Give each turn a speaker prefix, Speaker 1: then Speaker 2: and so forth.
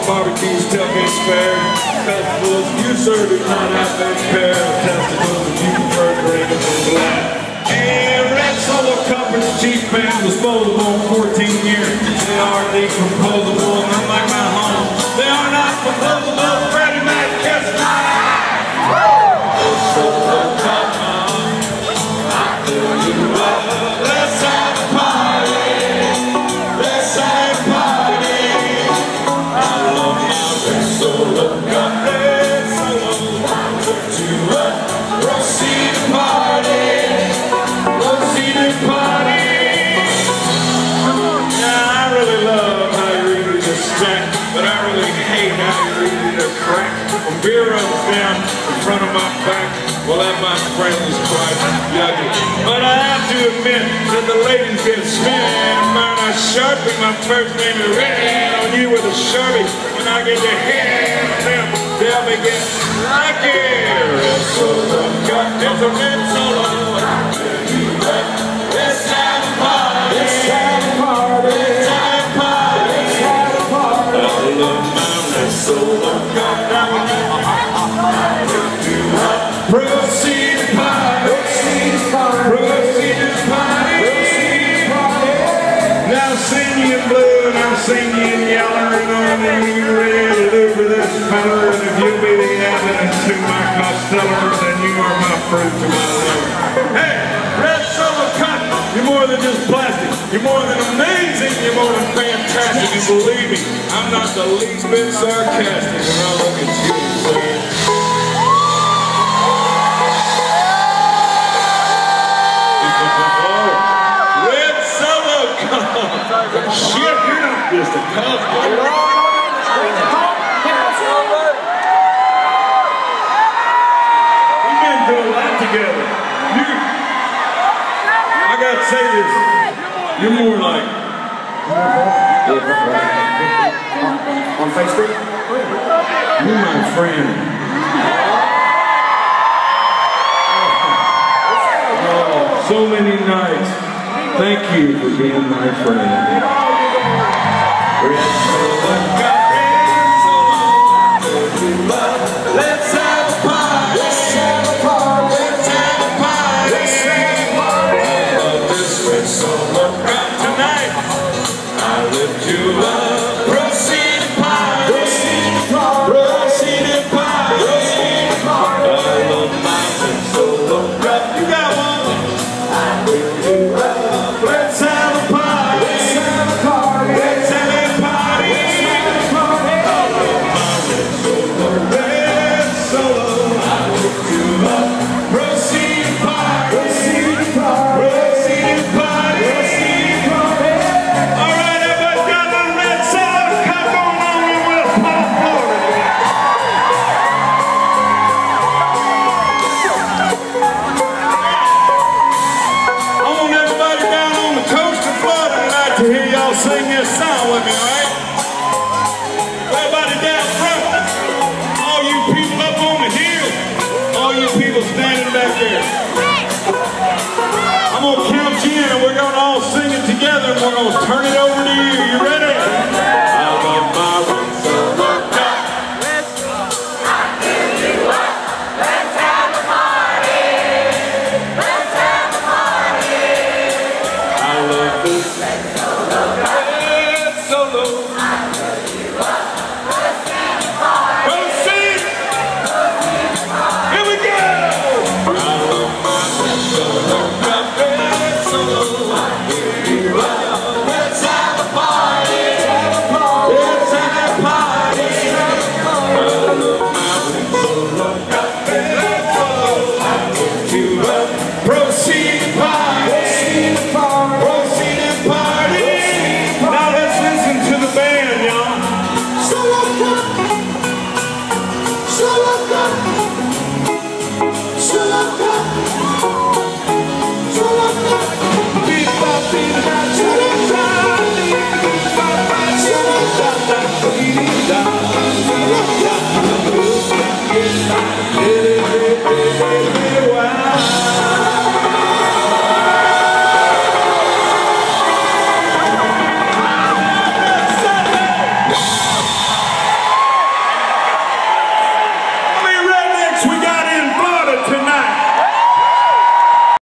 Speaker 1: barbecues, tailgates, fair, festivals. You serve it not half a pair of testicles if you prefer green or black. And Red Solo Company's chief band, disposable 14 years. They are the composable, not like my home. They are not composable. Freddie Mac, kiss my Red Solo Company, I fill you up. Let's have a party. Let's have a party. I love my Red Solo Company. Red Solo, put you up. Proceed to party. Proceed to party. Yeah, I really love how you read this track, but I really hate how you read it a crack. When beer runs down in front of my back, well, that my friend is quite yucky. But I have to admit that the ladies get smitten. Mine are Sharpie, my first name is Red. On you with a Sharpie. When I get to hit them, they'll be getting lucky. Red Solo got it's a Red Solo. Let's have a party. Let's have a party. Let's have a party. Let's have a party. I love my Red Solo got that one. Proceed to party. Proceed to party. Proceed to party. Proceed to party. Now sing you in blue and I'll sing you in yellow and on and you ready to do for this fella. And if you'll be the evidence to my Costello, then you are my fruit to my lover. Hey, Red Solo Company, you're more than just plastic. You're more than amazing. You're more than fantastic. And believe me, I'm not the least bit sarcastic when I look at you and say, shit, you're not just a cub. We've been through a lot together. I gotta say this. You're more like
Speaker 2: on Facebook.
Speaker 1: You're my friend. Oh, so many nights. Thank you for being my friend. Red Solo let's have a party. Let's have a party. Let's have a party. Let's have a party. I love this Red Solo tonight. I lift you up. Proceed to party. Proceed to party. Proceed to party. Proceed to party. I love my Red Solo. You got one. I lift you up. Let's have a party. Let's have a party. Let's have a party. Let's have a party. Red Solo, I lift you up. Proceed to party. Proceed to party. Proceed to party. Proceed to party. All right, everybody got a Red Solo cup going on in West Palm, Florida. I want everybody down on the coast of Florida tonight to hear y'all sing this song with me, all right? Everybody down front, all you people up on the hill, all you people standing back there. I'm gonna count you in and we're gonna all sing it together and we're gonna turn it over to you. You ready? I love my Red Solo cup.
Speaker 3: I fill you up. Let's have a party. Let's have a party.
Speaker 1: I love this Red Solo.
Speaker 3: I fill you up. Let's have a party.
Speaker 1: Proceed. Here we go. I love my Red Solo cup. Red Solo. I fill you up. Let's have a party. Let's have a party. I love my Red Solo cup. Red Solo. I lift you up. Proceed to party. Proceed to party. Proceed to party. Now let's listen to the band, y'all.
Speaker 3: Solo cup. Solo cup. Solo cup. Solo cup.
Speaker 1: Beat by beat.